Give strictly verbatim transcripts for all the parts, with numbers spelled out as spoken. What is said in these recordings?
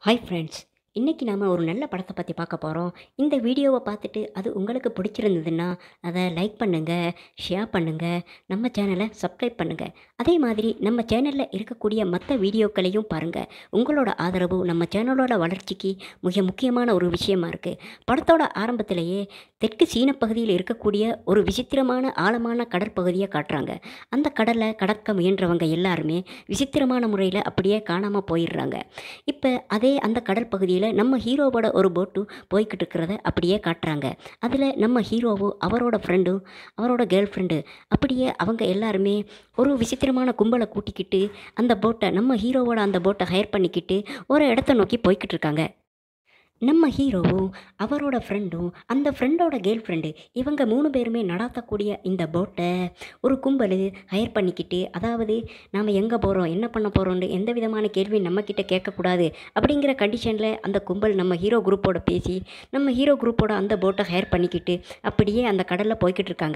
Hi friends, இன்றைக்கி நாம் ஒரு நல்ல படத்தை பற்றி பார்க்க போகிறோம். இந்த வீடியோவை பார்த்துட்டு அது உங்களுக்கு பிடிச்சிருந்ததுன்னா அதை லைக் பண்ணுங்கள், ஷேர் பண்ணுங்கள், நம்ம சேனலை சப்ஸ்கிரைப் பண்ணுங்கள். அதே மாதிரி நம்ம சேனலில் இருக்கக்கூடிய மற்ற வீடியோக்களையும் பாருங்கள். உங்களோட ஆதரவு நம்ம சேனலோட வளர்ச்சிக்கு மிக முக்கியமான ஒரு விஷயமா இருக்குது. படத்தோட ஆரம்பத்திலேயே தெற்கு சீன பகுதியில் இருக்கக்கூடிய ஒரு விசித்திரமான ஆழமான கடற்பகுதியை காட்டுறாங்க. அந்த கடலை கடக்க முயன்றவங்க எல்லாருமே விசித்திரமான முறையில் அப்படியே காணாமல் போயிடுறாங்க. இப்போ அதே அந்த கடல் பகுதியில் நம்ம ஹீரோவோட ஒரு போட்டு போய்கிட்டு இருக்கிறத அப்படியே காட்டுறாங்க. அதில் நம்ம ஹீரோவும் அவரோட ஃப்ரெண்டும் அவரோட கேர்ள் ஃப்ரெண்டு அப்படியே அவங்க எல்லாருமே ஒரு விசித்திரமான கும்பலை கூட்டிக்கிட்டு அந்த போட்டை நம்ம ஹீரோவோட அந்த போட்டை ஹையர் பண்ணிக்கிட்டு ஒரு இடத்த நோக்கி போய்கிட்டு இருக்காங்க. நம்ம ஹீரோவும் அவரோட ஃப்ரெண்டும் அந்த ஃப்ரெண்டோட கேர்ள் ஃப்ரெண்டு இவங்க மூணு பேருமே நடாத்தக்கூடிய இந்த போட்டை ஒரு கும்பல் ஹையர் பண்ணிக்கிட்டு, அதாவது நாம் எங்கே போகிறோம், என்ன பண்ண போகிறோன்னு எந்த விதமான கேள்வி நம்மக்கிட்ட கேட்கக்கூடாது அப்படிங்கிற கண்டிஷனில் அந்த கும்பல் நம்ம ஹீரோ குரூப்போட பேசி நம்ம ஹீரோ குரூப்போட அந்த போட்டை ஹையர் பண்ணிக்கிட்டு அப்படியே அந்த கடலில் போய்கிட்டு இருக்காங்க.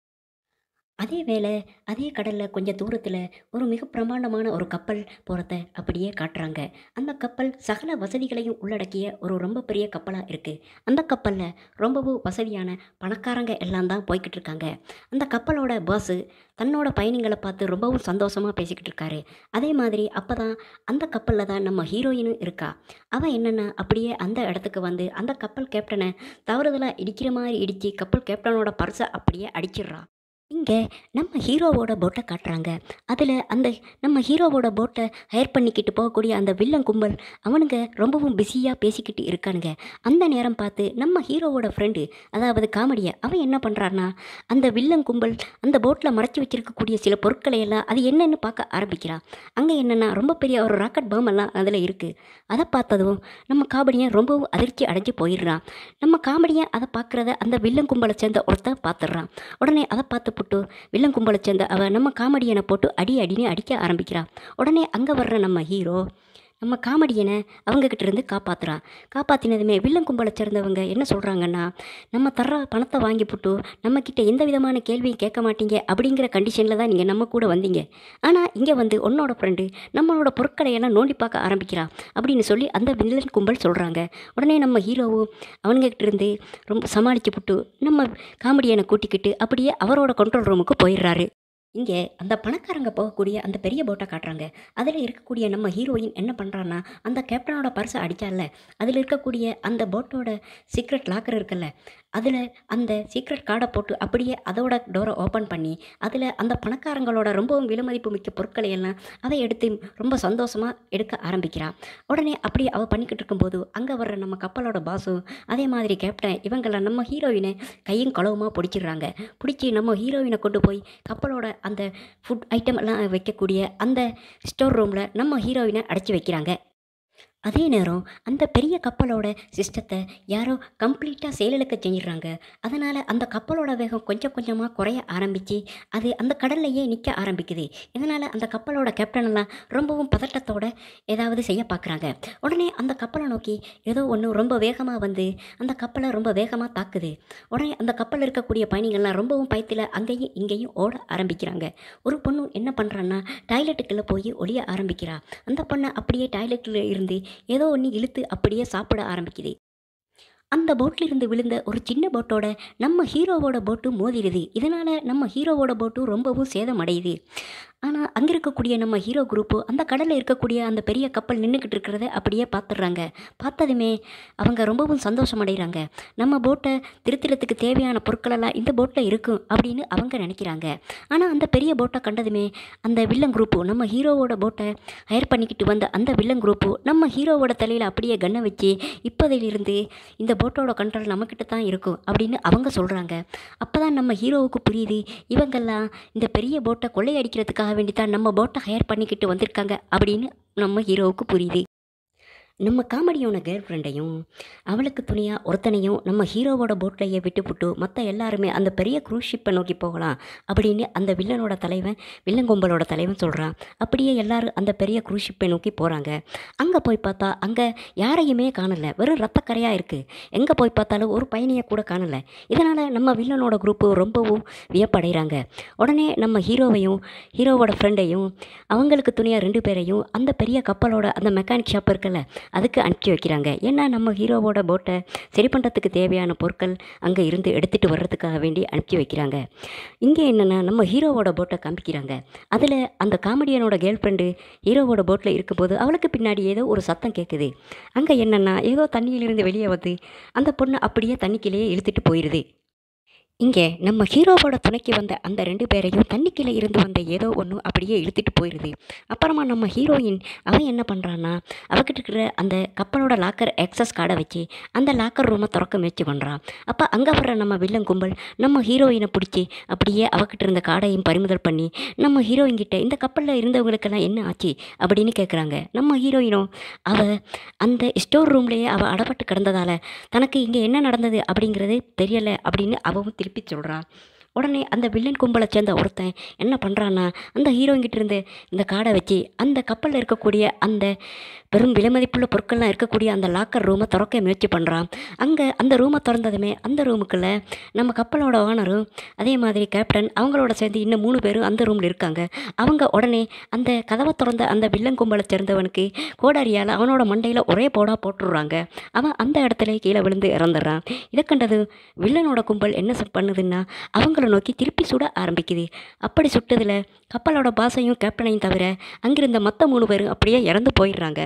அதே வேளை அதே கடலில் கொஞ்சம் தூரத்தில் ஒரு மிக பிரமாண்டமான ஒரு கப்பல் போகிறத அப்படியே காட்டுறாங்க. அந்த கப்பல் சகல வசதிகளையும் உள்ளடக்கிய ஒரு ரொம்ப பெரிய கப்பலாக இருக்குது. அந்த கப்பலில் ரொம்பவும் வசதியான பணக்காரங்க எல்லாம் தான் போய்கிட்டு இருக்காங்க. அந்த கப்பலோட பாஸு தன்னோட பயணிகளை பார்த்து ரொம்பவும் சந்தோஷமாக பேசிக்கிட்டு இருக்காரு. அதே மாதிரி அப்போ தான் அந்த கப்பலில் தான் நம்ம ஹீரோயினும் இருக்கா. அவன் என்னென்னா அப்படியே அந்த இடத்துக்கு வந்து அந்த கப்பல் கேப்டனை தவறுதலாக இடிக்கிற மாதிரி இடித்து கப்பல் கேப்டனோட பர்ஸை அப்படியே அடிச்சிடுறா. இங்கே நம்ம ஹீரோவோட போட்டை காட்டுறாங்க. அதில் அந்த நம்ம ஹீரோவோட போட்டை ஹையர் பண்ணிக்கிட்டு போகக்கூடிய அந்த வில்லன் கும்பல் அவனுங்க ரொம்பவும் பிஸியாக பேசிக்கிட்டு இருக்கானுங்க. அந்த நேரம் பார்த்து நம்ம ஹீரோவோட ஃப்ரெண்டு, அதாவது காமெடியை, அவன் என்ன பண்ணுறான்னா அந்த வில்லன் கும்பல் அந்த போட்டில் மறைச்சி வச்சிருக்கக்கூடிய சில பொருட்களை எல்லாம் அது என்னென்னு பார்க்க ஆரம்பிக்கிறான். அங்கே என்னென்னா ரொம்ப பெரிய ஒரு ராக்கெட் பாம் எல்லாம் அதில் இருக்குது. அதை பார்த்ததும் நம்ம காமெடியன் ரொம்பவும் அதிர்ச்சி அடைஞ்சு போயிடுறான். நம்ம காமெடியன் அதை பார்க்குறத அந்த வில்லன் கும்பலை சேர்ந்த ஒருத்தன் பார்த்துடுறான். உடனே அதை பார்த்து போட்டு வில்லன் கும்பலை சேர்ந்த அவ நம்ம காமெடியனை போட்டு அடி அடின்னு அடிக்க ஆரம்பிக்கிறான். உடனே அங்கே வர்ற நம்ம ஹீரோ நம்ம காமெடியனை அவங்கக்கிட்ட இருந்து காப்பாற்றுறான். காப்பாற்றினதுமே வில்லன் கும்பலை சேர்ந்தவங்க என்ன சொல்கிறாங்கன்னா, நம்ம தர்ற பணத்தை வாங்கி போட்டு நம்மக்கிட்ட எந்த விதமான கேள்வியும் கேட்க மாட்டீங்க அப்படிங்கிற கண்டிஷனில் தான் நீங்கள் நம்ம கூட வந்தீங்க. ஆனால் இங்கே வந்து உன்னோட ஃப்ரெண்டு நம்மளோட பொருட்களை எல்லாம் நோண்டி பார்க்க ஆரம்பிக்கிறான் அப்படின்னு சொல்லி அந்த வில்லன் கும்பல் சொல்கிறாங்க. உடனே நம்ம ஹீரோவும் அவங்கக்கிட்ட இருந்து ரொம்ப சமாளித்து போட்டு நம்ம காமெடியனை கூட்டிக்கிட்டு அப்படியே அவரோட கண்ட்ரோல் ரூமுக்கு போயிடுறாரு. இங்கே அந்த பணக்காரங்க போகக்கூடிய அந்த பெரிய போட்டை காட்டுறாங்க. அதில் இருக்கக்கூடிய நம்ம ஹீரோயின் என்ன பண்ணுறான்னா, அந்த கேப்டனோட பர்ஸை அடித்தால அதில் இருக்கக்கூடிய அந்த போட்டோட சீக்ரெட் லாக்கர் இருக்குல்ல, அதில் அந்த சீக்ரெட் கார்டை போட்டு அப்படியே அதோட டோரை ஓப்பன் பண்ணி அதில் அந்த பணக்காரங்களோட ரொம்பவும் விலைமதிப்பு மிக்க பொருட்களை எல்லாம் அதை எடுத்து ரொம்ப சந்தோஷமாக எடுக்க ஆரம்பிக்கிறான். உடனே அப்படி அவள் பண்ணிக்கிட்டு இருக்கும்போது அங்கே வர்ற நம்ம கப்பலோட பாஸும் அதே மாதிரி கேப்டன் இவங்கெல்லாம் நம்ம ஹீரோயினை கையும் களவுமாக பிடிச்சிடுறாங்க. பிடிச்சி நம்ம ஹீரோயினை கொண்டு போய் கப்பலோட அந்த ஃபுட் ஐட்டம் எல்லாம் வைக்கக்கூடிய அந்த ஸ்டோர் ரூமில் நம்ம ஹீரோயினை அடைச்சி வைக்கிறாங்க. அதே நேரம் அந்த பெரிய கப்பலோட சிஸ்டத்தை யாரோ கம்ப்ளீட்டாக செயலிழக்க செஞ்சிடுறாங்க. அதனால் அந்த கப்பலோட வேகம் கொஞ்சம் கொஞ்சமாக குறைய ஆரம்பித்து அது அந்த கடல்லையே நிற்க ஆரம்பிக்குது. இதனால் அந்த கப்பலோட கேப்டனெல்லாம் ரொம்பவும் பதட்டத்தோடு ஏதாவது செய்ய பார்க்குறாங்க. உடனே அந்த கப்பலை நோக்கி ஏதோ ஒன்று ரொம்ப வேகமாக வந்து அந்த கப்பலை ரொம்ப வேகமாக தாக்குது. உடனே அந்த கப்பலில் இருக்கக்கூடிய பயணிகள்லாம் ரொம்பவும் பயத்தில் அங்கேயும் இங்கேயும் ஓட ஆரம்பிக்கிறாங்க. ஒரு பொண்ணு என்ன பண்ணுறான்னா டாய்லெட்டுக்குள்ளே போய் ஒளிய ஆரம்பிக்கிறா. அந்த பொண்ணை அப்படியே டாய்லெட்டில் இருந்து ஏதோ ஒன்று இழுத்து அப்படியே சாப்பிட ஆரம்பிக்குது. அந்த போட்டிலிருந்து விழுந்த ஒரு சின்ன போட்டோட நம்ம ஹீரோவோட போட்டு மோதிடுது. இதனால் நம்ம ஹீரோவோட போட்டும் ரொம்பவும் சேதமடையுது. ஆனால் அங்கே இருக்கக்கூடிய நம்ம ஹீரோ குரூப்பு அந்த கடலில் இருக்கக்கூடிய அந்த பெரிய கப்பல் நின்றுக்கிட்டு இருக்கிறத அப்படியே பார்த்துடுறாங்க. பார்த்ததுமே அவங்க ரொம்பவும் சந்தோஷம் அடைகிறாங்க. நம்ம போட்டை திருத்திரத்துக்கு தேவையான பொருட்களெல்லாம் இந்த போட்டில் இருக்கும் அப்படின்னு அவங்க நினைக்கிறாங்க. ஆனால் அந்த பெரிய போட்டை கண்டதுமே அந்த வில்லன் குரூப்பு நம்ம ஹீரோவோட போட்டை ஹையர் பண்ணிக்கிட்டு வந்த அந்த வில்லன் குரூப்பு நம்ம ஹீரோவோட தலையில் அப்படியே கன்னை வச்சு இப்போதிலிருந்து இந்த போட்டோட கண்ட்ரோல் நம்மக்கிட்ட தான் இருக்கும் அப்படின்னு அவங்க சொல்கிறாங்க. அப்போ தான் நம்ம ஹீரோவுக்கு புரியுது, இவங்கெல்லாம் இந்த பெரிய போட்டை கொள்ளையடிக்கிறதுக்காக வேண்டி தான் நம்ம போட்டை ஹையர் பண்ணிக்கிட்டு வந்திருக்காங்க அப்படின்னு நம்ம ஹீரோவுக்கு புரியுது. நம்ம காமெடியோட கேர்ள் ஃப்ரெண்டையும் அவளுக்கு துணியாக ஒருத்தனையும் நம்ம ஹீரோவோட போட்லையே விட்டுப்புட்டு மற்ற எல்லாருமே அந்த பெரிய க்ரூஸ் ஷிப்பை நோக்கி போகலாம் அப்படின்னு அந்த வில்லனோட தலைவன் வில்லன் கும்பலோட தலைவன் சொல்கிறான். அப்படியே எல்லோரும் அந்த பெரிய க்ரூஸ் ஷிப்பை நோக்கி போகிறாங்க. அங்கே போய் பார்த்தா அங்கே யாரையுமே காணலை, வெறும் ரத்தக்கரையாக இருக்குது. எங்கே போய் பார்த்தாலும் ஒரு பயணியை கூட காணலை. இதனால் நம்ம வில்லனோட குரூப்பு ரொம்பவும் வியப்படைகிறாங்க. உடனே நம்ம ஹீரோவையும் ஹீரோவோட ஃப்ரெண்டையும் அவங்களுக்கு துணியாக ரெண்டு பேரையும் அந்த பெரிய கப்பலோட அந்த மெக்கானிக் ஷாப் இருக்குல்ல அதுக்கு அனுப்பிச்சி வைக்கிறாங்க. ஏன்னா நம்ம ஹீரோவோட போட்டை சரி பண்ணுறதுக்கு தேவையான பொருட்கள் அங்கே இருந்து எடுத்துகிட்டு வர்றதுக்காக வேண்டி அனுப்பிச்சி வைக்கிறாங்க. இங்கே என்னென்னா நம்ம ஹீரோவோட போட்டை காமிக்கிறாங்க. அதில் அந்த காமெடியனோட கேர்ள் ஃப்ரெண்டு ஹீரோவோட போட்டில் இருக்கும்போது அவளுக்கு பின்னாடி ஏதோ ஒரு சத்தம் கேட்குது. அங்கே என்னென்னா ஏதோ தண்ணியிலிருந்து வெளியே வந்து அந்த பொண்ணு அப்படியே தண்ணிக்குள்ளேயே இழுத்துட்டு போயிடுது. இங்கே நம்ம ஹீரோவோட துணைக்கு வந்த அந்த ரெண்டு பேரையும் தண்ணிக்கீழே இருந்து வந்த ஏதோ ஒன்று அப்படியே இழுத்துட்டு போயிடுது. அப்புறமா நம்ம ஹீரோயின் அவன் என்ன பண்ணுறான்னா அவகிட்ட இருக்கிற அந்த கப்பலோட லாக்கர் எக்ஸஸ் கார்டை வச்சு அந்த லாக்கர் ரூமை திறக்க முயற்சி பண்ணுறான். அப்போ அங்கே வர்ற நம்ம வில்லன் கும்பல் நம்ம ஹீரோயினை பிடிச்சி அப்படியே அவகிட்ட இருந்த கார்டையும் பறிமுதல் பண்ணி நம்ம ஹீரோயின் கிட்ட இந்த கப்பலில் இருந்தவங்களுக்கெல்லாம் என்ன ஆச்சு அப்படின்னு கேட்குறாங்க. நம்ம ஹீரோயினும் அவள் அந்த ஸ்டோர் ரூம்லேயே அவள் அடப்பட்டு கிடந்ததால் தனக்கு இங்கே என்ன நடந்தது அப்படிங்கிறது தெரியலை அப்படின்னு அவவும் திருப்பி சொல்கிறான். உடனே அந்த வில்லன் கும்பலை சேர்ந்த ஒருத்தன் என்ன பண்ணுறான்னா அந்த ஹீரோயின்கிட்ட இருந்து இந்த கார்டை வச்சு அந்த கப்பலில் இருக்கக்கூடிய அந்த பெரும் விலைமதிப்புள்ள பொருட்கள்லாம் இருக்கக்கூடிய அந்த லாக்கர் ரூமை திறக்க முயற்சி பண்ணுறான். அங்கே அந்த ரூமை திறந்ததுமே அந்த ரூமுக்குள்ளே நம்ம கப்பலோட ஓனரும் அதே மாதிரி கேப்டன் அவங்களோட சேர்ந்து இன்னும் மூணு பேரும் அந்த ரூமில் இருக்காங்க. அவங்க உடனே அந்த கதவை திறந்த அந்த வில்லன் கும்பலை சேர்ந்தவனுக்கு கோடாரியால் அவனோட மண்டையில் ஒரே போடாக போட்டுடுறாங்க. அவன் அந்த இடத்துல கீழே விழுந்து இறந்துடுறான். இதை கண்டது வில்லனோட கும்பல் என்ன பண்ணுதுன்னா அவங்க நோக்கி திருப்பி சுட ஆரம்பிக்குது. அப்படி சுட்டதில் கப்பலோட பாஸையும் கேப்டனையும் தவிர அங்கிருந்த மற்ற மூணு பேரும் அப்படியே இறந்து போயிடுறாங்க.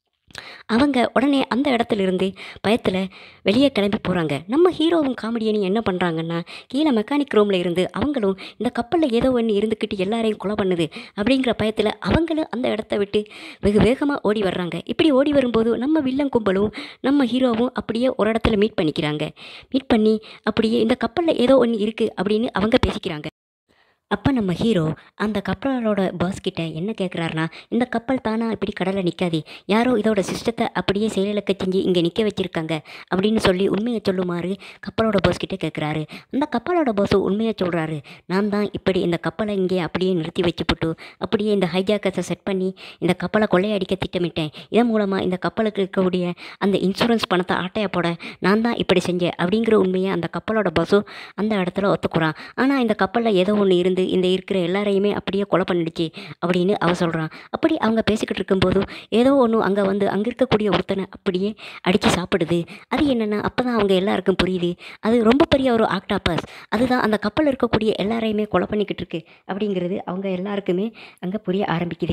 அவங்க உடனே அந்த இடத்துல இருந்து பயத்தில் வெளியே கிளம்பி போகிறாங்க. நம்ம ஹீரோவும் காமெடியனும் என்ன பண்ணுறாங்கன்னா கீழே மெக்கானிக் ரூமில் இருந்து அவங்களும் இந்த கப்பலில் ஏதோ ஒன்று இருந்துக்கிட்டு எல்லாரையும் கொலை பண்ணுது அப்படிங்கிற பயத்தில் அவங்களும் அந்த இடத்த விட்டு வெகு வேகமாக ஓடி வர்றாங்க. இப்படி ஓடி வரும்போது நம்ம வில்லன் கும்பலும் நம்ம ஹீரோவும் அப்படியே ஒரு இடத்துல மீட் பண்ணிக்கிறாங்க. மீட் பண்ணி அப்படியே இந்த கப்பலில் ஏதோ ஒன்று இருக்குது அப்படின்னு அவங்க பேசிக்கிறாங்க. அப்போ நம்ம ஹீரோ அந்த கப்பலோட பாஸ் கிட்ட என்ன கேட்குறாருனா இந்த கப்பல் தானா இப்படி கடலில் நிற்காது, யாரோ இதோட சிஸ்டத்தை அப்படியே செயலிழக்க செஞ்சு இங்கே நிற்க வச்சுருக்காங்க அப்படின்னு சொல்லி உண்மையை சொல்லுமாறு கப்பலோட பாஸ் கிட்டே கேட்குறாரு. அந்த கப்பலோட பாஸும் உண்மையை சொல்கிறாரு. நான் தான் இப்படி இந்த கப்பலை இங்கே அப்படியே நிறுத்தி வச்சுப்புட்டு அப்படியே இந்த ஹைஜாக்கர்ஸை செட் பண்ணி இந்த கப்பலை கொள்ளையடிக்க திட்டமிட்டேன். இதன் மூலமாக இந்த கப்பலுக்கு இருக்கக்கூடிய அந்த இன்சூரன்ஸ் பணத்தை ஆட்டையை போட நான் தான் இப்படி செஞ்சேன் அப்படிங்கிற உண்மையை அந்த கப்பலோட பாஸும் அந்த இடத்துல ஒத்துக்குறான். ஆனால் இந்த கப்பலில் ஏதோ ஒன்று இருந்து இந்த இருக்கிற எல்லாரையுமே அப்படியே கொலை பண்ணிடுச்சு அப்படின்னு அவ சொல்கிறான். அப்படி அவங்க பேசிக்கிட்டு இருக்கும்போது ஏதோ ஒன்று அங்கே வந்து அங்கே இருக்கக்கூடிய ஒருத்தனை அப்படியே அடித்து சாப்பிடுது. அது என்னென்னா அப்போ தான் அவங்க எல்லாருக்கும் புரியுது அது ரொம்ப பெரிய ஒரு ஆக்டாபஸ், அதுதான் அந்த கப்பலில் இருக்கக்கூடிய எல்லாரையுமே கொலை பண்ணிக்கிட்டு இருக்கு அப்படிங்கிறது அவங்க எல்லாருக்குமே அங்கே புரிய ஆரம்பிக்குது.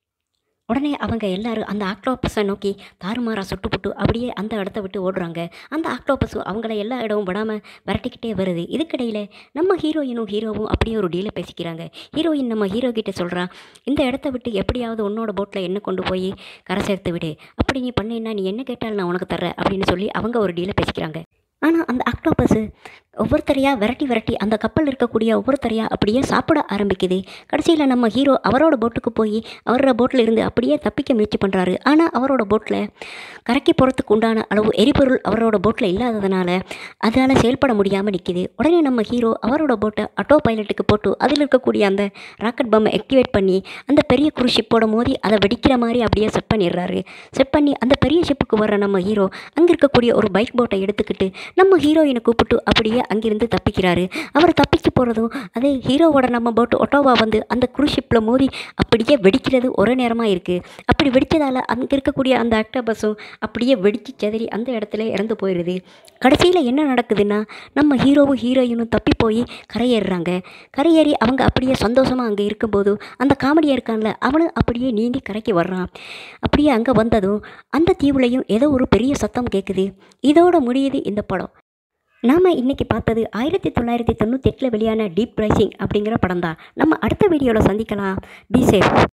உடனே அவங்க எல்லாரும் அந்த ஆக்டோபஸை நோக்கி தாறுமாறாக சுட்டுப்புட்டு அப்படியே அந்த இடத்த விட்டு ஓடுறாங்க. அந்த ஆக்டோபஸும் அவங்கள எல்லா இடமும் விடாமல் விரட்டிக்கிட்டே வருது. இதுக்கிடையில் நம்ம ஹீரோயினும் ஹீரோவும் அப்படியே ஒரு டீலை பேசிக்கிறாங்க. ஹீரோயின் நம்ம ஹீரோ கிட்டே சொல்கிறா, இந்த இடத்த விட்டு எப்படியாவது உன்னோட போட்டில் என்ன கொண்டு போய் கரை சேர்த்து விடு, அப்படி நீ பண்ணேன்னா நீ என்ன கேட்டாலும் நான் உனக்கு தர்றேன் அப்படின்னு சொல்லி அவங்க ஒரு டீலை பேசிக்கிறாங்க. ஆனால் அந்த ஆக்டோபஸு ஒவ்வொருத்தரையாக விரட்டி விரட்டி அந்த கப்பல் இருக்கக்கூடிய ஒவ்வொருத்தரையாக அப்படியே சாப்பிட ஆரம்பிக்குது. கடைசியில் நம்ம ஹீரோ அவரோட போட்டுக்கு போய் அவரோட போட்டில் இருந்து அப்படியே தப்பிக்க முயற்சி பண்ணுறாரு. ஆனால் அவரோட போட்டில் கரைக்கி போகிறதுக்கு உண்டான அளவு எரிபொருள் அவரோட போட்டில் இல்லாததுனால அதால் செயல்பட முடியாமல் நிற்கிது. உடனே நம்ம ஹீரோ அவரோட போட்டை ஆட்டோ பைலட்டுக்கு போட்டு அதில் இருக்கக்கூடிய அந்த ராக்கெட் பம்மை ஆக்டிவேட் பண்ணி அந்த பெரிய குரு ஷிப்போட மோதி அதை வெடிக்கிற மாதிரி அப்படியே செட் பண்ணிடுறாரு. செட் பண்ணி அந்த பெரிய ஷிப்புக்கு வர்ற நம்ம ஹீரோ அங்கே இருக்கக்கூடிய ஒரு பைக் போட்டை எடுத்துக்கிட்டு நம்ம ஹீரோயினை கூப்பிட்டு அப்படியே அங்கிருந்து தப்பிக்கிறாரு. அவர் தப்பிச்சு போகிறதும் அதே ஹீரோவோட நம்ம போட்டு ஒட்டோவா வந்து அந்த குரூஸ் ஷிப்பில் மோதி அப்படியே வெடிக்கிறது ஒரே நேரமாக இருக்குது. அப்படி வெடித்ததால் அங்கே இருக்கக்கூடிய அந்த ஆக்டோபஸும் அப்படியே வெடித்து செதறி அந்த இடத்துல இறந்து போயிடுது. கடைசியில் என்ன நடக்குதுன்னா நம்ம ஹீரோவும் ஹீரோயினும் தப்பி போய் கரையேறுறாங்க. கரையேறி அவங்க அப்படியே சந்தோஷமாக அங்கே இருக்கும்போது அந்த காமெடியாக இருக்கான்ல அவனும் அப்படியே நீந்தி கரைக்கு வர்றான். அப்படியே அங்கே வந்ததும் அந்த தீவுலையும் ஏதோ ஒரு பெரிய சத்தம் கேட்குது. இதோட முடியுது இந்த படம். நாம் இன்றைக்கி பார்த்தது ஆயிரத்தி தொள்ளாயிரத்தி தொண்ணூற்றி எட்டில் வெளியான டீப் ரைசிங் அப்படிங்கிற படம் தான். நம்ம அடுத்த வீடியோவில் சந்திக்கலாம். Be safe.